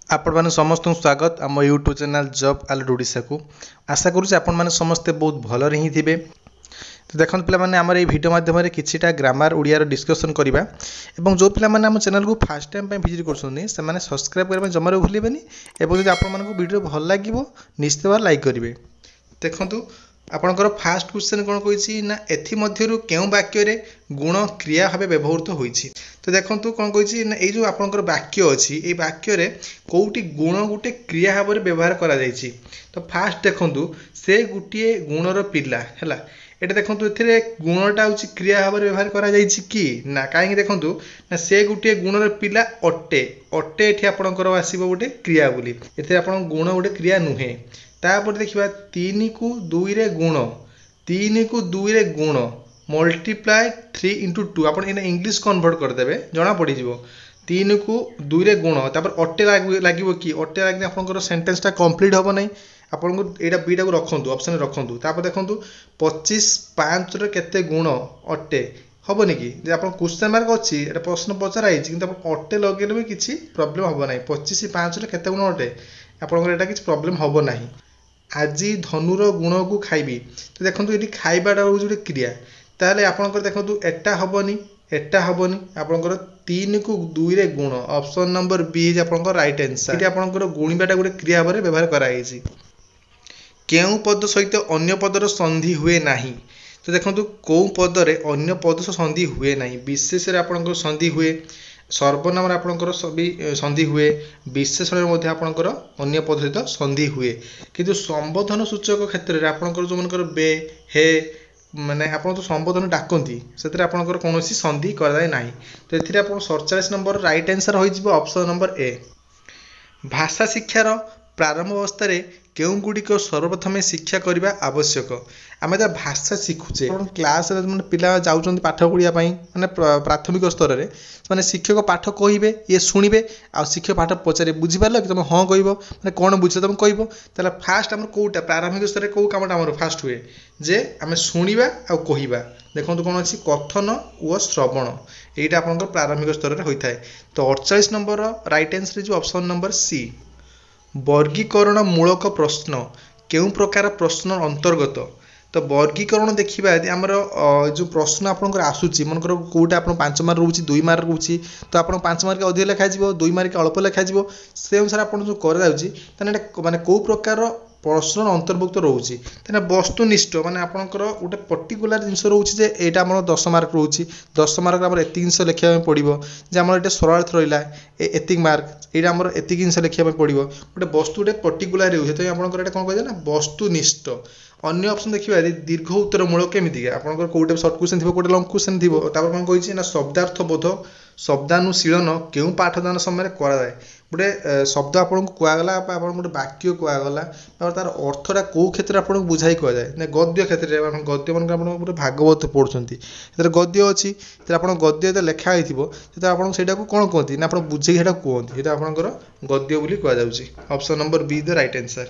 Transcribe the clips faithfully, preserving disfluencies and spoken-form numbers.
आपण मैंने समस्त स्वागत आम YouTube channel job alert Odisha को आशा करूँ आपण मैंने समस्ते बहुत भल ही थे। तो देखो पे आम भिडियो मध्यम किसीटा ग्रामर ओडिया डिस्कसन करवा और जो पे आम चैनल को फास्ट टाइम विजिट कर सब्सक्राइब करने जमार भूलें और जब आपको भल लगे निश्चित भाव लाइक करेंगे। देखो आपणकर फास्ट क्वेश्चन कौन कही ना एमध्यु क्यों वाक्य गुण क्रिया भाव व्यवहृत होती। तो देखो कौन कही ना ये जो आपणकर वाक्य अच्छी ये वाक्य कौटी गुण गोटे क्रिया भाव में व्यवहार करा जायछि। तो फास्ट देखो से गोटे गुणर पिला है ये देखो ए गुणटा हूँ क्रिया भाव में व्यवहार करा जायछि कि ना कहीं देखो ना से गोटे गुणर पिला अटे अटे ये आपणकर आसो गोटे क्रिया बोली ए गुण गोटे क्रिया नुहे। तापर देखा तीन को दुई रे गुण तीन को दुई रे गुण मल्टीप्लाए थ्री इंटू टू आप इंग्लिश कन्वर्ट करदे जना पड़ज तीन को दुई रे गुण तापर अटे लगे कि अटे लगे आपंकर सेंटेंसटा कंप्लीट हम ना आपको यहाँ बीटा को रखु ऑप्शन रखु। तापर देखो पच्चीस पाँच केते गुण अटे हेनी कि आप क्वेश्चन मार्क अच्छी प्रश्न पचराई कि अटे लगे भी किसी प्रोब्लेम हम ना पच्चीस पाँच केते गुण अटे आपंकर किसी प्रोब्लेम हम ना। आज धनुर गुण को खाइबी तो देखो ये खाइबाटा हूँ गोटे क्रिया ताहले आपंकर देखो एटा हेनी एटा हेनी आपंकर तीन को दुई रे गुण ऑप्शन नंबर बी इज आपंकर राइट आंसर। ये आपंकर गुणिबाटा गोटे क्रिया भाव में व्यवहार कराई। केउ पद सहित अन्य पदर संधि हुए नहीं। तो देखो कौ पदरे अन्य पद संधि हुए नहीं विशेष आपंकर संधि हुए सर्वनाम आपंकर भी संधि हुए विशेषण में आपंकर अन्य पद सहित संधि हुए किंतु संबोधन सूचक क्षेत्र में आपंकर जो मनकर बे हे माने आप तो संबोधन डाकती से आपंकर कौन संधि कराए ना। तो ये आप सड़चाश नंबर राइट आंसर हो ऑप्शन नंबर ए। भाषा शिक्षार प्रारंभ अवस्था केउं गुड़िक सर्वप्रथम शिक्षा करने आवश्यक आम जब भाषा शिखुचे क्लास पिला जाऊँ पाठ पढ़ाई माने प्राथमिक स्तर में मैंने शिक्षक पाठ कहे ये शुणे आ शिक्षक पाठ पचारे बुझीपार कि तुम हाँ कह मैंने कौन बुझ तुम कह फास्ट आम कौटा प्रारंभिक स्तर में कौ कम फास्ट हुए जे आम शुणा आ कहवा। देखो कौन अच्छी कथन और श्रवण यहीटा आप प्रारंभिक स्तर में होता है। तो अड़चाश number right answer option number C. वर्गीकरण मूलक प्रश्न केउं प्रकार प्रश्न अंतर्गत। तो वर्गीकरण देखा आमर जो प्रश्न आपंकर आसूची मनकर कौटा आप पांच मार्क रोचे दुई मार्क रोचे तो आप पांच मार्क अधिक लिखाଯିव दुई मार्क अल्प लिखाଯିव से अनुसार आप जो कराने माने कौ प्रकार प्रश्न अंतर्भुक्त रोचे वस्तुनिष्ठ माने आपंकर गोटे पर्टिकुलर जिनस रोचे यहाँ आम दस मार्क रोचे दस मार्क आम एत जिन लिखा पड़ो जे आम ये सरलार्थ रहा एतिक मार्क यहाँ आम एतिक जिन लिखा पड़ो गोटे वस्तु गोटे पर्टिकुलर रोचे तो आपंकर कौन कह ना वस्तुनिष्ठ। अन्य ऑप्शन देखिए दीर्घ उत्तर मूलक केमी आपंकर कौटे सर्ट क्वेश्चन थी कौटे लंग क्वेश्चन थी कौन कही ना शब्दार्थ बोध शब्दानुशीलन क्यों पाठदान समय कराए गोटे शब्द आपको कहगला आप गोटे वाक्य कहगला तार अर्थटा कौ क्षेत्र में आपको बुझाई कहुए गद्य क्षेत्र में गद्य मान गोटे भागवत पढ़ुंट गद्य अच्छी आप गद्य लिखाई थो आपड़ा कौन कहते ना आप बुझे कहते ये आपंकर गद्य बोली कहुच्छे। Option number B the right answer.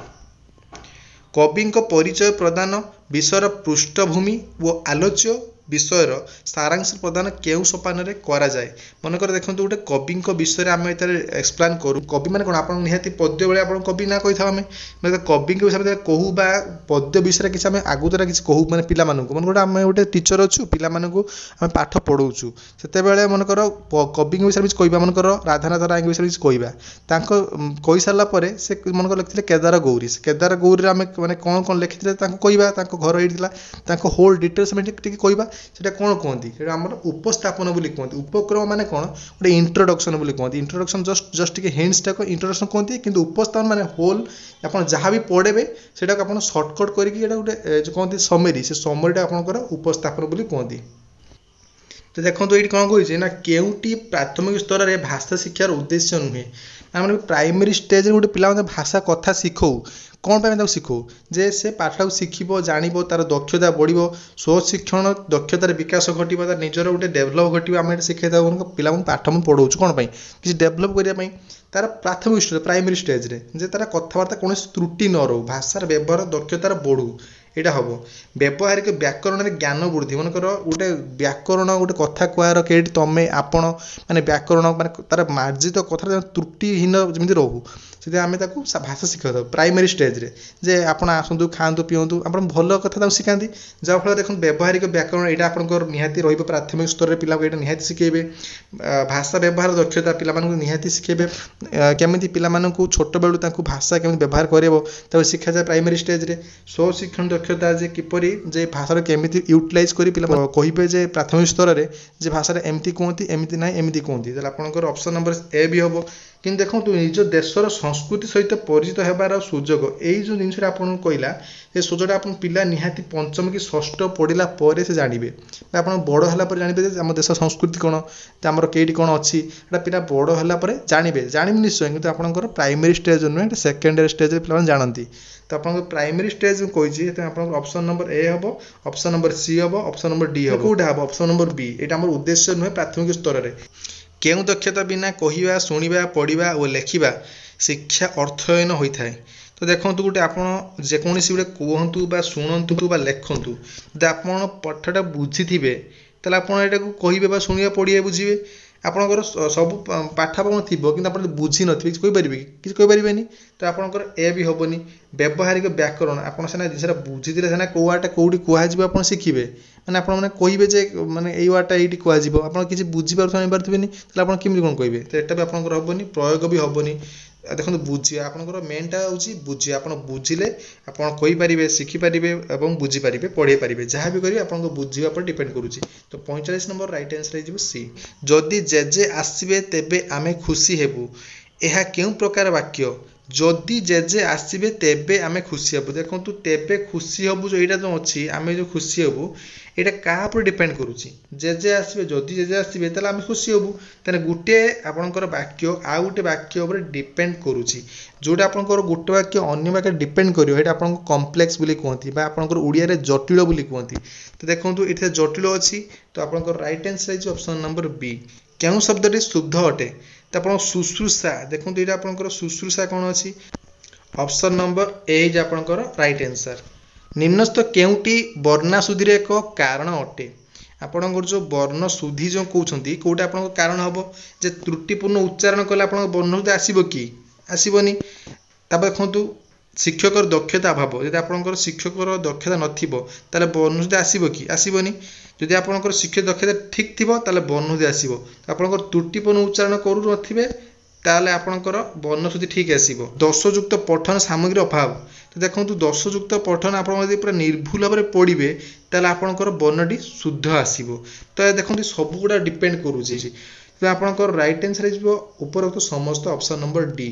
कवि परिचय प्रदान विषय पृष्ठभूमि और आलोच्य विषयर सारांश प्रदान केउ सोपान करा जाए। मनकर देखो गोटे कवि विषय आम एक्सप्लेन करूँ कवि मैंने कौन आप निहाती पद्य बेले आप कवि ना कही था आम कवि विषय में कहूँ बा पद्य विषय किसी आम आगु द्वारा किसी कहूँ मैंने पिला मन गोटे आम गोटे टीचर अच्छु पिला आम पाठ पढ़ाऊँ से मनकर कवि विषय में कह मनकर राधानाथ राय विषय किसी कहवा कही सारापर से मनकर लिखते केदार गौरी से केदार गौरी आम मैंने कौन कौन लिखी कहवा घर ये होल डिटेल्स में कहवा सेटा कौन कहती आम उपस्थापन बोली कहते उपक्रम माने कौन गोटे इंट्रोडक्शन बोली कहते इंट्रोडक्शन जस्ट जस्ट टी हिंट्स टाक इंट्रोडक्शन कहते किंतु उपस्थापन माने होल आप जहाँ भी पढ़े से सर्टकट करके गोटे जो कहते समरी से समरीटा आपंकर उपस्थापन बोली कहती। तो देखो ये कौन कही ना केउटी प्राथमिक स्तर में भाषा शिक्षार उद्देश्य नुहे आम प्राइमरी स्टेज गोटे पिला भाषा कथा शिखौ कौन पाई शिखौ जे से पाठ शिखब जान तार दक्षता बढ़ो स्वशिक्षण दक्षतार विकास घटो तार निजर गोटे डेभलप घटो आम शिखाई था पिला पाठ मुझे पढ़ाऊँ कौन किसी डेभलप करने तार प्राथमिक स्टेज प्राइमरी स्टेज रे जे तार कथबार्ता कौन त्रुटि न रो भाषार व्यवहार दक्षतार बढ़ू एटा हम व्यावहारिक व्याकरण में ज्ञान वृद्धि मनकर गोटे व्याकरण गोटे कथा कहर के तमें आपण माने व्याकरण माने तार मार्जित कथा त्रुटिहीन जमी रहू से आम भाषा शिखा प्राइमरी स्टेज रे जे आपण आसतु खातु पीतु आप भल कथा शिखाती जहाँफल देखो व्यावहारिक व्याकरण यहाँ आपंकर निहाती रही प्राथमिक स्तर में पिला निहाती शिखेबे भाषा व्यवहार दक्षता पिला निहाती शिखेबे केमी पिला छोट बेलू भाषा केमी व्यवहार कर शिखा जाए प्राइमरी स्टेज रे स्व शिक्षण दक्षता जे किपरि जे भाषा केमी यूटिलाइज कर पिला कहे जे प्राथमिक स्तर में जे भाषा एमती कहती एमती ना एमती कहती आपंकर ऑप्शन नंबर ए भी हम कि देखो निज देशर संस्कृति सहित परिचित होबार सुजोग यही जो जिनस कहला ये सुजोग आप पिला निहाती पंचम कि षष्ठ पढ़ला पर से जानवे आप बड़ है जानवे आम देश संस्कृति कौन आमर कईटी कौन अच्छी पिला बड़ है जानवे जानवे निश्चय कि आपंकर प्राइमरी स्टेज नुहे सेकेंडरी स्टेज पे जानती तो आप प्राइमरी स्टेज कही आप ऑप्शन नंबर ए हम ऑप्शन नंबर सी हम ऑप्शन नंबर डी हम कौटा हम ऑप्शन नंबर बी यहाँ आम उद्देश्य नुहे प्राथमिक स्तर में केउ दक्षता बिना कहवा शुणा पढ़ा और लेखा शिक्षा अर्थयन होता है तो देखो गोटे आप जेकोसी गोटे कहतु बा शुणु बा लेखतु जब आप पाठटा बुझी थे तो आप कहे शुणा पढ़ा बुझे आपंकर सब पाठापण थी कि आप बुझी नपारे कि कहींपारे तो आपंकर ए भी हेनी व्यावहारिक व्याकरण आप जिनसा बुझी सीना कौटा कौटी कहुए आप शिखे मैंने आप कहे जे मैंने यही वार्डटा ये कह आप किसी बुझीपारे तो आप कमी कौन कहे तो यहाँ भी आपंकर हेनी प्रयोग भी हेनी देखो बुझे आपंकर मेनटा हूँ बुझे आप बुझिले आप कहींपारे शिखिपारे और बुझीपारे पढ़े पारे जहाँ भी करेंगे आप बुझा पर डिपेंड करुच्ची तो पैंतालीस नंबर राइट आंसर हो सी जदि जेजे आसबे तेबे आमे खुशी हेबु यह क्यों प्रकार वाक्य जदि जेजे आसबे तेबे आमे खुशी हेबु देखो तेबे खुशी हेबु जो यहाँ जो अच्छी आमे जो खुशी हेबु यहाँ क्या पर डिपेंड करुच्ची जेजे आसबे जदि जेजे आसबे ताले आमे खुशी हेबु ताने गोटे आपंकर वाक्य आउ गोटे वाक्य उपर डिपेंड करुच्ची जोटा आपंकर गोटे वाक्य अन्य वाक्य डिपेंड करियो हेटा आपन कॉम्प्लेक्स बोली कहती बा आपंकर ओडिया रे जटिल बोली कहती तो देखंतु इथे जटिल अछि तो आपंकर right answer is option number B केउ शब्दटी शुद्ध अटे तो आपन शुश्रूषा देखंतु एटा आपंकर शुश्रूषा कोन अछि ऑप्शन नंबर ए इज आपंकर राइट आंसर निम्नस्थ केउटी वर्णाशुद्धि एक कारण अटे आपंकर जो वर्ण शुद्धि जो कहते कौटा आप कारण हम जे त्रुटिपूर्ण उच्चारण कले आप वर्णशुद्धि आसब कि आसबनी देखु शिक्षकर दक्षता अभाव जब आपंकर शिक्षकर दक्षता नाले वर्णशुद्धि आसब कि आसबनी जदि आपंकर शिक्षक दक्षता ठीक थी वर्णशुद्धि आसब आपंकर त्रुटिपूर्ण उच्चारण करू नथिबे ताले आपंकर वर्णशुद्धि ठीक आसब दशयुक्त पठन सामग्री अभाव तो देखो दशयुक्त पठन आप पूरा निर्भुल भाव में पढ़े ताले आपंकर वर्णटी शुद्ध आसब तो देखो सब गुड़ा डिपेंड करुच्ची तो आपंकर राइट आंसर हो उपरोक्त समस्त ऑप्शन नंबर डी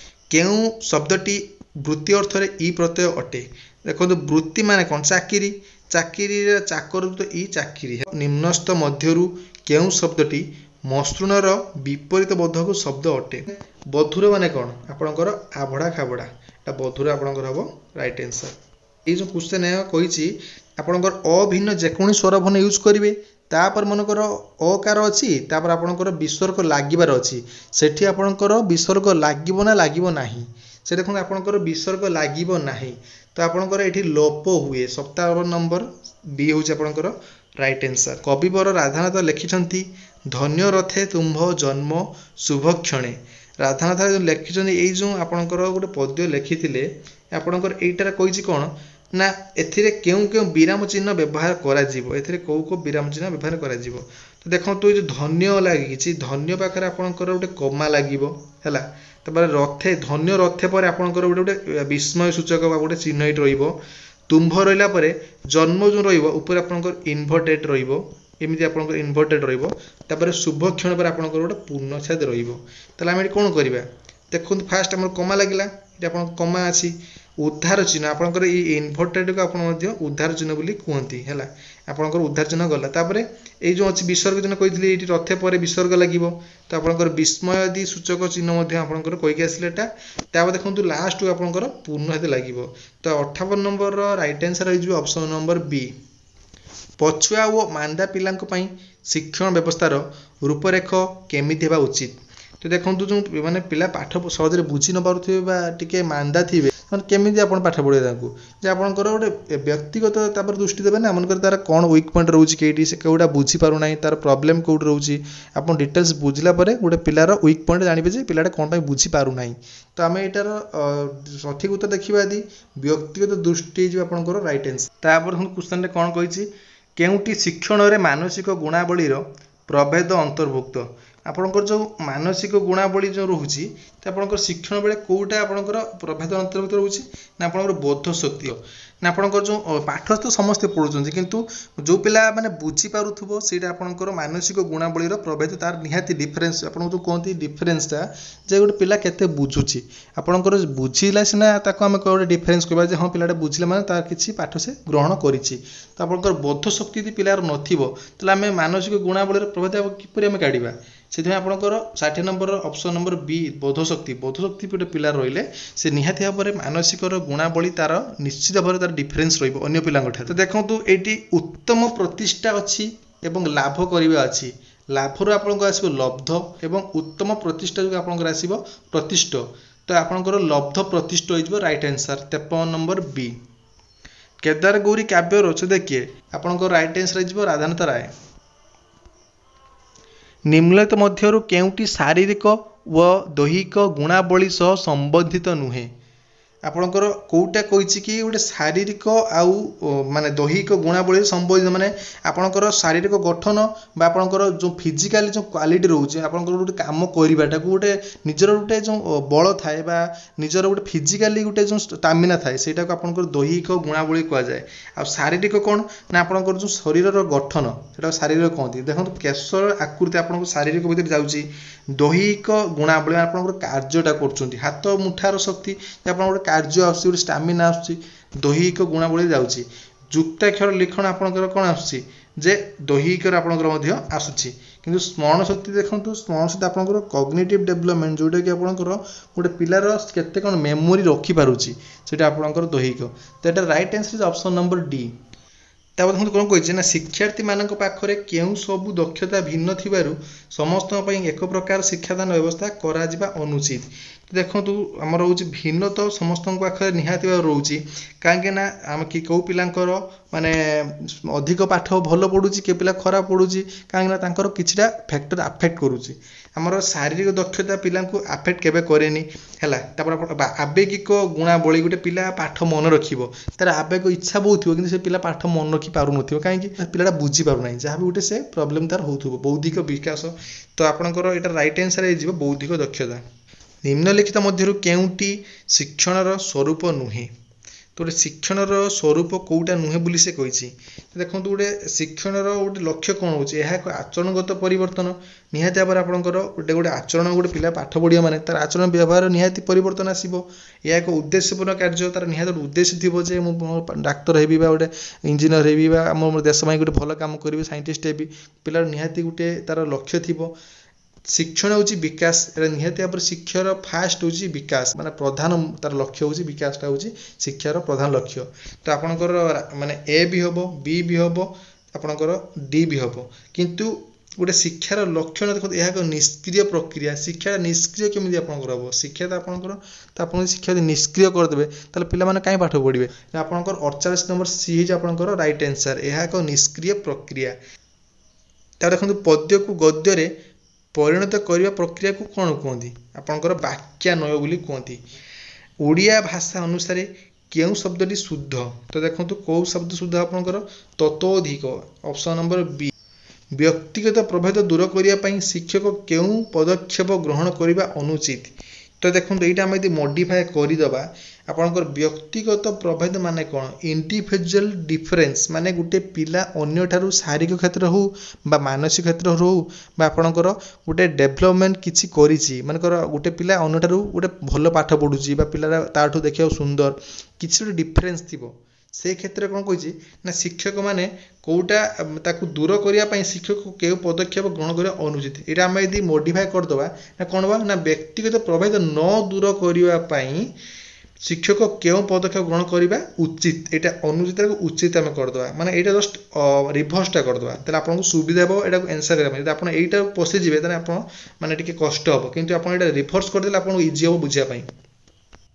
केउ शब्दटी वृत्ति अर्थ रे ई प्रत्यय अटे देखो वृत्ति माने कौन चाकरी चाकरी चाकर तो ई चाकरी निम्नस्थ मध्यरु केउ शब्दटी मसृणर विपरीत बोधक शब्द अटे बधुर माने कौन आपणकर आभड़ा खाबड़ा बधुर आपणकर हम राइट आंसर ये जो क्वेश्चन है कही आपणकर अभिन्न जेकोनी स्वर भन यूज करेंगे तापर मनकर अकार अच्छी तापर आपणकर विसर्ग लागिबार अच्छी सेठी आपणकर विसर्ग लागिबो ना लागिबो नाही से देखो आपणकर विसर्ग लागिबो नाही तो आपणकर एठी लोप हुए सप्ताह नंबर बी होची आपणकर राइट आंसर कविवर राधानाथ लिखिछंती धन्य रथे तुम्भ जन्म शुभ क्षणे राधानाथ जो लिखिछंती एई जो आपणकर गोटे पद्य लिखिथिले आपणकर एइटार कहिछि कोन ना एथिरे केउ केउ विराम चिन्ह व्यवहार करा जिवो एथिरे को को विराम चिन्ह व्यवहार करा जिवो तो देखो तो जो धन्य लागिछि धन्य पाखरे आपणकर गोटे कमा लागिवो हैला तपर रथे धन्य रथे पर आपणकर गोटे गोटे विस्मय सूचक बा गोटे चिन्ह एट रहिबो तुम्भ रहिला परे जन्म जो रहिबो ऊपर आपणकर इन्वर्टेड रहिबो एमिति आपणकर इन्वर्टेड रहिबो तापर शुभ क्षण पर आपणकर गोटे पूर्णच्छेद रहिबो तले हम कोन करिबा देखो फास्ट हमर कमा लागिला एटा आपन कमा अछि उद्धार चिन्ह आपणकर ई इन्वर्टेड को आपण मध्ये उद्धार चिन्ह बोली कहंती हैला आपणकर उद्धार चिन्ह गला तापर ए जो अछि विसर्ग चिन्ह कहितली एटी रथे परे विसर्ग लागिवो तो आपणकर विस्मय आदि सूचक चिन्ह मध्ये आपणकर कहि आसले एटा तापर देखंतु लास्ट को आपणकर पूर्ण हेते लागिवो तो अट्ठावन नंबर रो राइट आंसर होई जो ऑप्शन नंबर बी पछुआ और मांदा पिलांक पई शिक्षण व्यवस्थार रूपरेख केमिति हेबा उचित तो देखो जो माने पिला पाठ सहज बुझी न पारुथिबे बा टिके मांदा थिबे केमी आप पाठ पढ़े जे आपंकर गोटे व्यक्तिगत दृष्टि देवे ना मनकर तार कौन वीक पॉइंट रोचे कई से कौटा बुझीपारूना तार प्रोब्लेम कौट रोचे आप डिटेल्स बुझला गोटे पिलार वीक पॉइंट जानवे जे पिलाटा कौन बुझीपारूना तो आम यार सठिक उत्तर देखा यदि व्यक्तिगत दृष्टि आपंकर रईट आंसर तापर क्वेश्चन रे कौन कही केउटी शिक्षण रे मानसिक गुणावलीर प्रभेद अंतर्भुक्त आपंकर जो मानसिक गुणावली जो रोचे तो आपंकर शिक्षण बेले कौटा आपंकर प्रभेद अंतर्भुक्त रोचे ना आपंकर बोध शक्ति ना आपंकर जो पाठ तो समस्ते पढ़ुं किंतु जो पिला माने बुझी पारुथबो सेटा आपंकर मानसिक गुणावलीर प्रभेद तार निहाती डिफरेन्स आपन जो कहते डिफरेन्सटा जे गोटे पिला केते बुझुची आपंकर बुझिला सिना ताको आम गोटे डिफरेन्स कहबा जे हाँ पिलाटा बुझिला माने तार किछि पाठ से ग्रहण करिछि तो आपंकर बोध शक्ति यदि पिलार नथिबो तले आम मानसिक गुणावलीर प्रभेद किपरि आम काढिबा से आपंकर षाठी नंबर ऑप्शन नंबर बी बोध शक्ति बोध शक्ति गोटे पिला रहिले से निहाती भाव में मानसिक गुणावली तार निश्चित भाव तार डिफरेन्स रहिबो अन्य पिलांग ठार तो देखंतु एटी उत्तम प्रतिष्ठा अछि एवं लाभ करिबा अछि लाभर आपनको आसीबो लब्ध एवं उत्तम प्रतिष्ठा जो आपनको आसीबो प्रतिष्ठ तो आपनकर लब्ध प्रतिष्ठ होइबो राइट आंसर तेपन नंबर बी केदार गौरी काव्य रचयिता किए आपनको राइट आंसर होइबो राधानाथ राय निम्नलिखित मध्यरु केउटी शारीरिक व दैहिक गुणावली सह संबंधित नुहे आपणकर कौटा कही कि गोटे शारीरिक आउ माने दैहिक गुणावली संबंधित माने आपणकर शारीरिक गठन बा आपणकर जो फिजिकली जो क्वालिटी रोचे आपणकर गोटे काम करवाटा गोटे निजर गोटे जो बल थाए बा निजर गोटे फिजिकली गोटे जो स्टामिना थाए सेटा को आपणकर दैहिक गुणावली कहा जाए आ शारीरिक कौन ना आपणकर जो शरीर गठन सेटा शारीरिक कहते देखो केशर आकृति आपणकर शारीरिक भितर जाउची दैहिक गुणावली आपणकर कार्यटा करछंती हाथ मुठार शक्ति आपन कार्य आसुची गोटे स्टामिना आसुची दैहिक गुणावली जाउची जुक्ताक्षर लिखन आपनकर कोन आसुची जे दैहिक आपनकर मध्य आसुची किंतु स्मरण शक्ति देखंतु स्मरण शक्ति आपनकर कॉग्निटिव डेवलपमेंट जोटा कि आपनकर गोटे पिलार केते कोन मेमोरी रखि पारुची सेटा आपनकर दैहिक तो एटा right answer is option number D तापर देखो कौन कही ना शिक्षार्थी मानक पाखरे केउ सबु दक्षता भिन्न थिबारु समस्त एक प्रकार शिक्षादान व्यवस्था करा जिबा अनुचित देखो आमर रोचे भिन्न तो समस्त पाखे निहाती भाव रोचे कहीं ना आम कि कौ पिलांकर माने अधिक पाठ भल पढ़ुची के पिला खराब पढ़ुची कहीं तांकर किछिटा फैक्टर अफेक्ट करुची आमर शारीरिक दक्षता पिला अफेक्ट केबे करेनी हैला तापर आवेगिक गुणावली गोटे पिला पाठ मन रखिबो तार आवेग इच्छा बहुत थिबो किंतु से पिला पाठ मन रखि पारु नथिबो काहे कि पिलाटा बुझी पारु नाही जहाँ भी गोटे से प्रॉब्लम तार होथुबो बौद्धिक विकास तो आपनकर एटा राइट आंसर हे जिवो बौद्धिक दक्षता निम्नलिखित मध्यरु केउटी शिक्षणर स्वरूप नुहे तो गोटे शिक्षणर स्वरूप कौटा नुहे बोली से कही देखो गोटे शिक्षणर गोटे लक्ष्य कौन हो एक आचरणगत परिवर्तन निहाती भाव आपंकर गोटे गोटे आचरण गोटे पिला पाठ पढ़िया माने तार आचरण व्यवहार निहाती परिवर्तन आसो यह एक उद्देश्यपूर्ण कार्य तार निहाती गोटे उद्देश्य थी जे मुझे डाक्तर हेबी गोटे इंजीनियर हेबी आम देश में गोटे भल काम करी साइंटिस्ट हेबी पिलार निहाती गोटे तार लक्ष्य थी शिक्षण हूँ विकास निहाती भाव शिक्षार फास्ट हूँ विकास माने प्रधान तार लक्ष्य हूँ विकासटा हूँ शिक्षार प्रधान लक्ष्य तो आपणकर माने ए भी हम बी भी हम आपणकर डी भी हम किंतु गोटे शिक्षार लक्ष्य देखो यह एक निष्क्रिय प्रक्रिया शिक्षा निष्क्रिय केमी आपंकर हम शिक्षा तो आपंकर तो आप शिक्षा निष्क्रिय करदे ताले पिला माने कहीं पाठ पढ़े आपंकर अड़चाश नंबर सी है आपंकर राइट आंसर यह एक निष्क्रिय प्रक्रिया तो देखो पद्य को गद्य परिणत करने प्रक्रिया को कौन कहती आपंकर वाक्यान्वय बोली कहती ओडिया भाषा अनुसार केउ शब्दटी शुद्ध तो देखो कौ शब्द शुद्ध आपंकर ततोधिक ऑप्शन नंबर बी व्यक्तिगत प्रभेद दूर करने शिक्षक केउ पदक्षेप ग्रहण करने अनुचित तो देखो ये आम यदि मॉडिफाई करदे आपंकर व्यक्तिगत प्रभेद माने कौन इंडिविजुअल डिफरेंस माने गोटे पिला अन्य ठारू शारीरिक क्षेत्र हो बा मानसिक क्षेत्र हो बा आपंकर गोटे डेभलपमेंट किसी करिछि मानकर गोटे पिला अन्य ठारू गोटे भल पाठ पढ़ुछि बा पिला ताठू देखिया सुंदर किसी गोटे डिफरेंस थिबो से क्षेत्र कौन कही ना शिक्षक मैंने कौटा ताकू दूर करने शिक्षक के पदक्षेप ग्रहण करने अनुचित ये आम यदि मॉडिफाई करदे ना कौन बा ना व्यक्तिगत प्रभेद न दूर करने शिक्षक क्यों पदक्षेप ग्रहण करवा उचित यहाँ अनुचित उचित आम करदे माने यहाँ जस्ट रिभर्सटा करदे तेल आपको सुविधा हे यहाँ एनसर करने आप यहीटा पशिजे आप माने कष्ट हम किंतु आप रिभर्स करदे आपको इजी हम बुझापी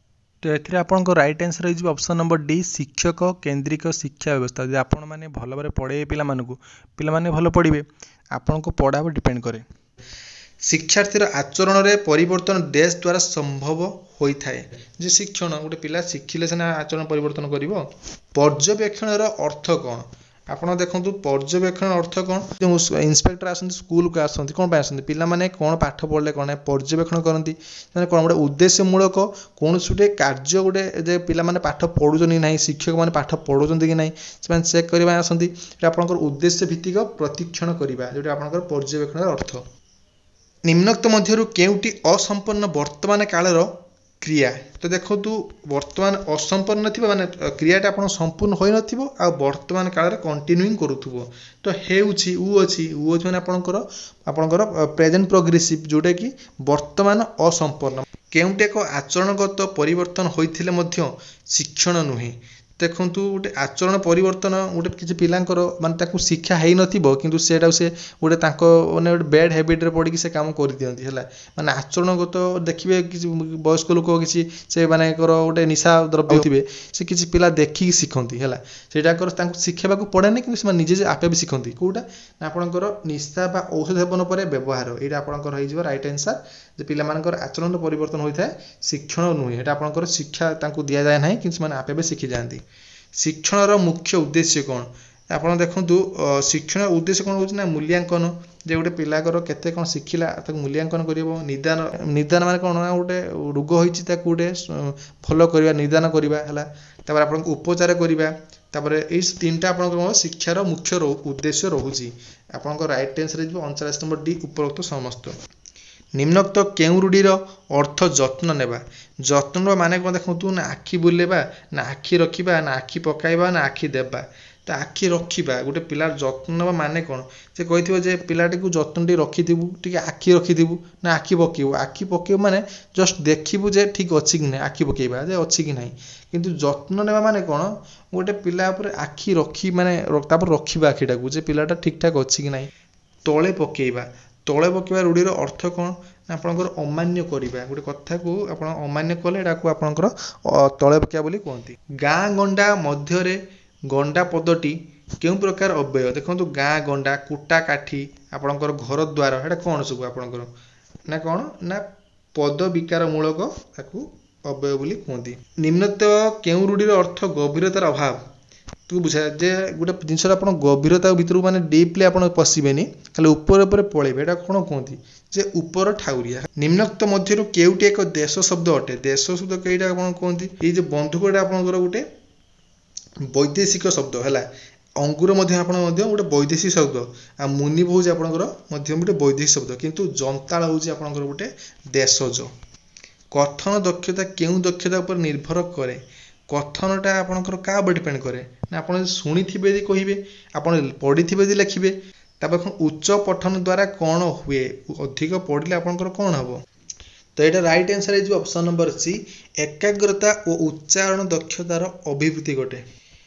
तो एथिरे आपन को राइट आंसर हो ऑप्शन नंबर डी शिक्षक केंद्रिक शिक्षा व्यवस्था। जे आपण माने भल भाबरे पढ़े पिला मानकु पिला माने भल पढ़िबे आपण को पढ़ा पर डिपेंड करे। शिक्षार्थीर आचरण रे परिवर्तन देश द्वारा संभव होइथाय। जे शिक्षण गोटे पिला शिखिले सेना आचरण परिवर्तन करिवो। पर्यवेक्षण रो अर्थ कोन आपण देखंतु पर्यवेक्षण अर्थ कोन जो इंस्पेक्टर आसंती स्कूल को आसंती कोन पे आसंती पिला माने कोन पाठ पढ़ले कोन पर्यवेक्षण करंती माने कोन गोटे उद्देश्य मूलक कोन सुटे कार्य गोटे जे पिला माने पाठ पढुजनी नाही शिक्षक माने पाठ पढुजंती कि नाही से माने चेक करबा आसंती एटा आपनकर उद्देश्य भित्तिक प्रतिक्षण करिबा जोटा आपनकर पर्यवेक्षण अर्थ। निम्नोक्त मध्यरु केउटी असंपन्न वर्तमान कालर क्रिया तो देखो तू वर्तमान असंपन्न थिबा माने क्रियाटा आपण संपूर्ण होई नथिबो आ वर्तमान काल रे कंटिन्यूइंग करूथबो तो हेउछि उ अछि उ अछि माने आपनकर आपनकर प्रेजेंट प्रोग्रेसिव जोटा कि वर्तमान असंपन्न केउटे को आचरणगत परिवर्तन होइथिले मध्य शिक्षण नुहे। देखंतु गोटे आचरण परिवर्तन गोटे किसी पिलांकर माने ताकू शिक्षा हेई नथिबो किंतु सेटा से गोटे तांको माने गोटे बैड हैबिट रे पड़ी कि से काम कर दियंती हला माने आचरणगत देखिबे किसी वयस्क लोक किसी से माने कर गोटे निशा द्रव्य होतिबे से किसी पिला देखि शिखंती हला सेटा कर तांको शिखेबा को पड़े नै किंतु से निजे जे आपे भी शिखंती कोटा ना आपनकर निशा बा औषध सेवन परे व्यवहार एटा आपनकर होई जिवो राइट आंसर जे पिला मानकर आचरण परिवर्तन होइथाय शिक्षण नुहे एटा आपनकर शिक्षा तांको दिया जाय नाही किंतु माने आपे भी शिखि जानती। शिक्षण मुख्य उद्देश्य कौन आपड़ देखु शिक्षण उद्देश्य कौन हो मूल्यांकन जे गोटे पिलाकर केते कौन शिखिला ताको मूल्यांकन करिवो निदान निदान माने कौन गोटे रोग होइछि ताको गोटे फॉलो करबा निदान करबा हला तापर आपन उपचार करबा तापर ए तीनटा आपन शिक्षार मुख्य उद्देश्य रहुछि। आपन को राइट आंसर हे उनचास नंबर डी उपरोक्त समस्त। निम्नोक्त केउ रूढ़ीर अर्थ जत्न नेबा जत्न माने कौन देखु ना आखि बुलेबा ना आखि रखिबा ना आखि पकाइबा ना आखि देबा तो आखि रखिबा गोटे पिलार जत्न नेबा माने कौन से कहिथिबो जे पिलाटी को जत्न टी रखिथिबु टिके आखि रखिथिबु ना आखि पकेबु आखि पकेबु माने जस्ट देखिबु जे ठीक अछि कि नै आखि पकेबा जे अछि कि नै किंतु जत्न नेबा माने कौन गोटे पिला ऊपर आखि रखी माने तापर रखिबा आखिटा को जे पिलाटा ठीक ठाक अछि कि नै तळे पकेबा तळे पकेबा रूढ़ीर अर्थ कौन आपणकर अमान्य करबा गोटे कथा को आपण अमान्य कले एटा को आपणकर तळे पकेबा बोली कहंती। गाँ गंडा मध्यरे गंडा पदटी केउ प्रकार अव्यय देखंतु गाँ गंडा कुटा काठी आपणकर घर द्वार एटा कोन सब आपणकर ना कोन ना पद विकार मूलक ताकू अव्यय बोली कहंती। निम्नत केउ रूढ़ीर अर्थ गभीरतार अभाव तू बुझा जे गोटे जिनस आप गभीरता भीतर माने डीपली आप पशिबेनी खाली ऊपर ऊपर पळेबे एटा कोन कहंती जे ऊपर ठाउरिया। निम्नोक्त मध्यरु केउटी एक देश शब्द अटे देश शब्द केइटा आपण कहंती ए जे बंधुकटा आपनकर गोटे वैदेशिक शब्द हैला अंगुर मध्य आपण मध्य गोटे वैदेशिक शब्द आ मुनि बहुज आपनकर मध्य गोटे वैदेशिक शब्द किंतु जंताळ होउची आपनकर गोटे देशज। कथन दक्षता केउ दक्षता पर निर्भर करे कथनटा आपनकर का ऊपर डिपेंड करे ना आपण सुनी थिबे कहिबे आपण पढ़ी थिबे लिखिबे तापर उच्च पठन द्वारा कौन हुए अधिक पढ़ले आपनकर कौन हबो तो ये राइट आंसर है ऑप्शन नंबर सी एकाग्रता और उच्चारण दक्षतार अभिवृद्धि गोटे।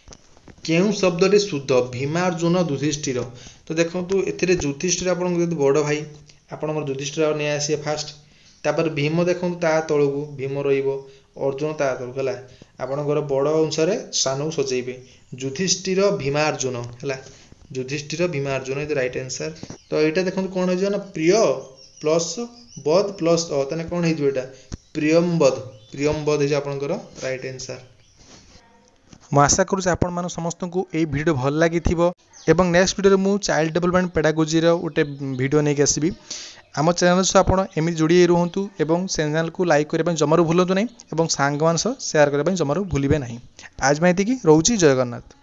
केउ शब्दटी शुद्ध भीमार्जुन युधिष्ठिर तो देखो एथिरे युधिष्ठिर आपन बड़ भाई आपन युधिष्ठिर नै आसी फास्ट तापर भीम देखो ता तळकू भीम रहिबो अर्जुन ता तळकू हला आपनकर बड़ अनुसार सानू सजेइबे युधिष्ठिर भीमार्जुन हला Yudhishthira Bhimarjun is right answer. तो यहाँ देखो कौन हो ना प्रिय प्लस बद प्लस अ तने कौन हो प्रियमबद प्रियमबद है आपनकर राइट आंसर। मु आशा करूँ आपण मान समस्त को ये वीडियो भल लगी एवं नेक्स्ट वीडियो मु चाइल्ड डेवलपमेंट पेडागोजी गोटे वीडियो नहीं आसबि आम चैनल सह आप एमि जोड़ी रुहतु एवं चैनल को लाइक करने जमारू भूलु नहीं और सांग मान सह शेयर करने जमारू भूलिबे नहीं। आज मैं ये रोची जय जगन्नाथ।